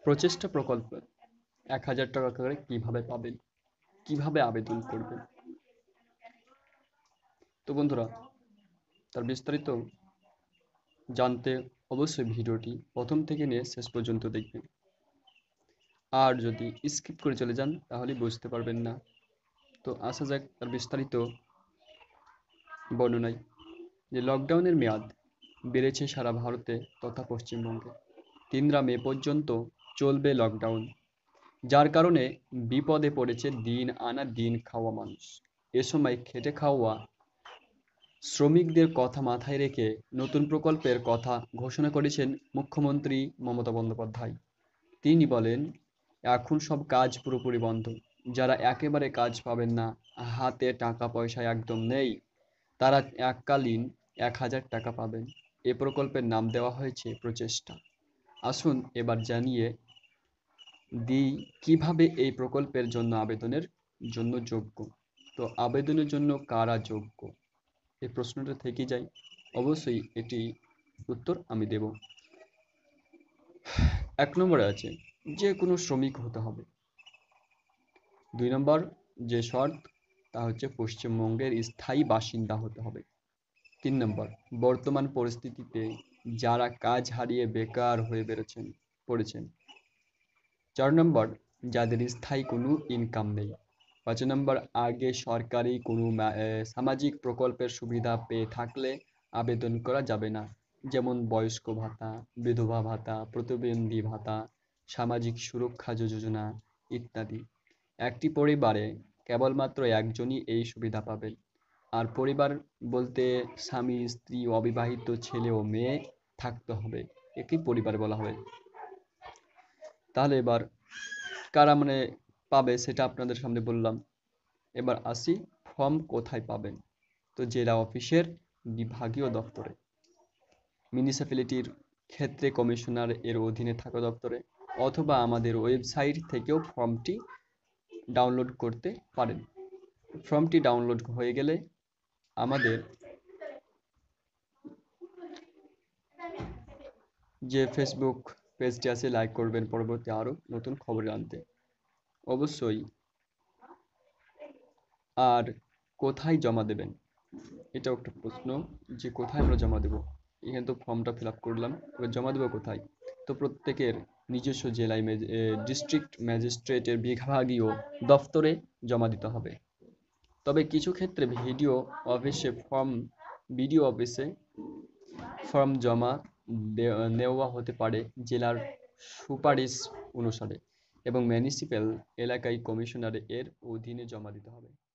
প্রচেষ্টা প্রকল্প ১,০০০ টাকা করে কিভাবে পাবেন, কিভাবে আবেদন করবেন। তো বন্ধুরা, তার বিস্তারিত জানতে অবশ্যই ভিডিওটি প্রথম থেকে নিয়ে শেষ পর্যন্ত দেখবেন। আর যদি স্কিপ করে চলে যান তাহলে বুঝতে পারবেন না। তো আসা যাক তার বিস্তারিত বর্ণনায়। যে লকডাউনের মেয়াদ বেড়েছে সারা ভারতে তথা পশ্চিমবঙ্গে। ৩রা মে পর্যন্ত চলবে লকডাউন, যার কারণে বিপদে পড়েছে দিন আনা দিন খাওয়া মানুষ। এ সময় খেটে খাওয়া শ্রমিকদের কথা মাথায় রেখে নতুন প্রকল্পের কথা ঘোষণা করেছেন মুখ্যমন্ত্রী মমতা বন্দ্যোপাধ্যায়। তিনি বলেন, এখন সব কাজ পুরোপুরি বন্ধ। যারা একেবারে কাজ পাবেন না, হাতে টাকা পয়সা একদম নেই, তারা এককালীন ১,০০০ টাকা পাবেন। এ প্রকল্পের নাম দেওয়া হয়েছে প্রচেষ্টা। আসুন এবার জানিয়ে দিই কিভাবে এই প্রকল্পের জন্য আবেদনের জন্য যোগ্য। তো আবেদনের জন্য কারা যোগ্য, এই প্রশ্নটা থেকে যায়। অবশ্যই এটি উত্তর আমি দেব। ১ নম্বরে আছে যে কোনো শ্রমিক হতে হবে। ২ নম্বর যে শর্ত তা হচ্ছে পশ্চিমবঙ্গের স্থায়ী বাসিন্দা হতে হবে। ৩ নম্বর বর্তমান পরিস্থিতিতে যারা কাজ হারিয়ে বেকার হয়ে পড়েছেন। ৪ নম্বর যাদের স্থায়ী কোনো ইনকাম নেই। ৫ নম্বর আগে সরকারি কোনো সামাজিক প্রকল্পের সুবিধা পেয়ে থাকলে আবেদন করা যাবে না, যেমন বয়স্ক ভাতা, বিধবা ভাতা, প্রতিবন্ধী ভাতা, সামাজিক সুরক্ষা যোজনা ইত্যাদি। একটি পরিবারে কেবলমাত্র একজনই এই সুবিধা পাবেন। আর পরিবার বলতে স্বামী, স্ত্রী, অবিবাহিত ছেলে ও মেয়ে থাকতে হবে, একেই পরিবার বলা হয়। তাহলে এবার কারা পাবে সেটা আপনাদের সামনে বললাম। এবার আসি ফর্ম কোথায় পাবেন। তো জেলা অফিসের বিভাগীয় দপ্তরে, মিউনিসিপ্যালিটির ক্ষেত্রে কমিশনার এর অধীনে থাকা দপ্তরে, অথবা আমাদের ওয়েবসাইট থেকেও ফর্মটি ডাউনলোড করতে পারেন। ফর্মটি ডাউনলোড হয়ে গেলে আমাদের যে ফেসবুক পেজটি আছে লাইক করবেন পরবর্তী আরও নতুন খবর জানতে অবশ্যই। আর কোথায় জমা দেবেন, এটাও একটা প্রশ্ন, যে কোথায় আমরা জমা দেব। এখানে তো ফর্মটা ফিল আপ করলাম, এবার জমা দেবো কোথায়। তো প্রত্যেকের নিজস্ব জেলায় ডিস্ট্রিক্ট ম্যাজিস্ট্রেটের বিভাগীয় দপ্তরে জমা দিতে হবে। তবে কিছু ক্ষেত্রে বিডিও অফিসে ফর্ম জমা নেওয়া হতে পারে জেলার সুপারিশ অনুসারে, এবং মিউনিসিপ্যাল এলাকায় কমিশনার এর অধীনে জমা দিতে হবে।